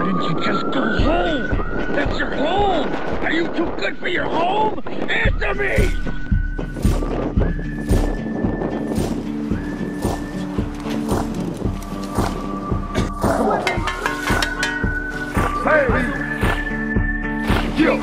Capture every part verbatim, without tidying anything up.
didn't you just go home? That's your home! Are you too good for your home? Answer me! Hey! Yo!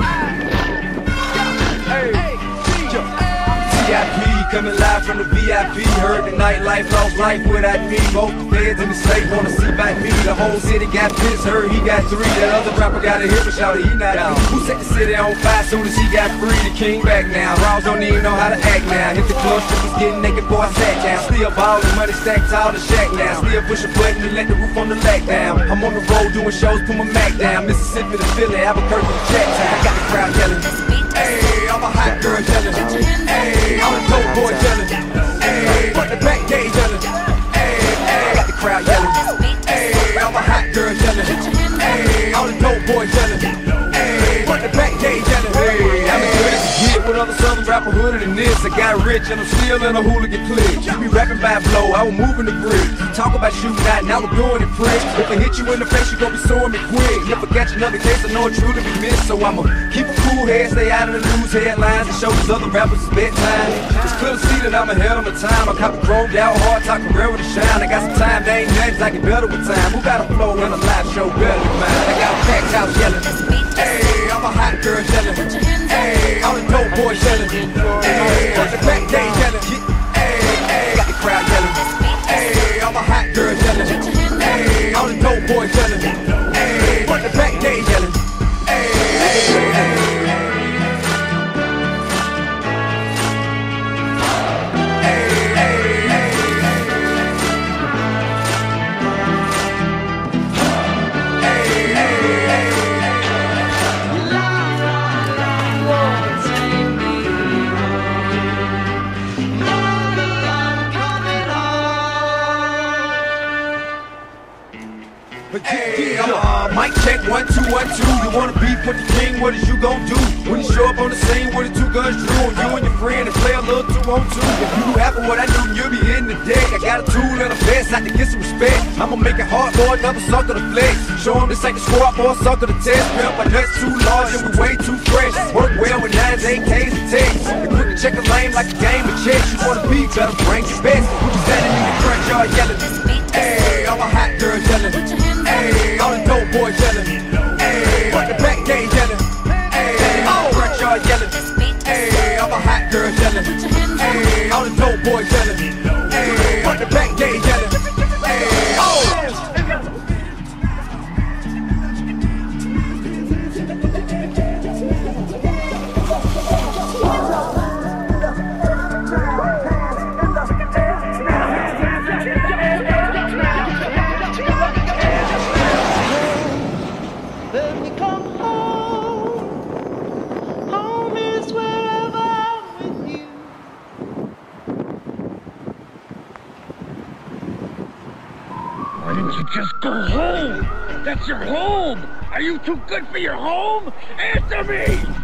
Hey! Yo! V I P coming live from the V I P. Heard the nightlife, lost life without me. Both the feds and the state wanna see by me. The whole city got pissed, heard he got three. That other rapper got a hit, but shouted he not out. Who set the city on fire soon as he got free? The king back now. Raws don't even know how to act now. Hit the club, strippers getting naked, boy I sat down. Still ballin', money stacked tall the shack now. Still push a button and let the roof on the lack down. I'm on the road doing shows, put my Mac down. Mississippi to Philly, Albuquerque to Jack Town. Got the crowd yelling. Hey, I'm a hot girl yelling. Hey, I'm a dope boy yelling. Hey, but the back gate yelling. Hey, hey, got the crowd yelling. Hey, I'm a hot girl yelling. Hey, I'm a dope boy yelling. Hey, but the back gate yelling. Hey, I'm as good as you get with other southern rapper hooded than this. I got rich and I'm still in a hooligan clique. You be rapping by flow, I was moving the brick. Talk about shooting out, now we're doing it prick. If I hit you in the face, you gon' be suing me quick. If I catch another case, I know it's true to be missed. So I'ma keep a cool head, stay out of the news headlines, and show these other rappers it's bedtime. It's clear to see that I'm ahead of my time. I cop a chromed out hard, talk career with a shine. I got some time, they ain't nothing, I get better with time. Who got a flow and a live show better than mine? I got a packed house yelling. Hey, I'm a hot girl yelling. Hey, I'm a dope boy yelling. Hey, got the back day yelling. Hey, hey, got the crowd yelling. Hey, I'm a hot girl yelling. Hey, I'm a dope boy yelling. Hey, got the back day yelling. Hey, hey, hey. Hey, uh, mic check, one, two, one, two. You wanna beef with the king, what is you gon' do? When you show up on the scene with the two guns drew, and you and your friend and play a little two on two. If you happen what I do, you'll be hitting the deck. I got a tool and a vest, I can get some respect. I'ma make it hard for another sucker to flex. Show him this ain't the squad for a sucker to test. Pimp, my nuts too large and we way too fresh. Work well with nines, eight Ks and texts. And quick to check a lane like a game of chess. You wanna beat, better bring your best. We be standing in the front yard yelling. Hey, I'm a hot girl yelling. Hey, I'm a dope boy yelling. Hey, but the back gate yelling. Hey, I'm a front yard yelling. Hey, I'm a hot girl yelling. Hey, I'm a dope boy yelling. Hey, but the back gate yelling. Hey, oh. Why didn't you just go home? That's your home! Are you too good for your home? Answer me!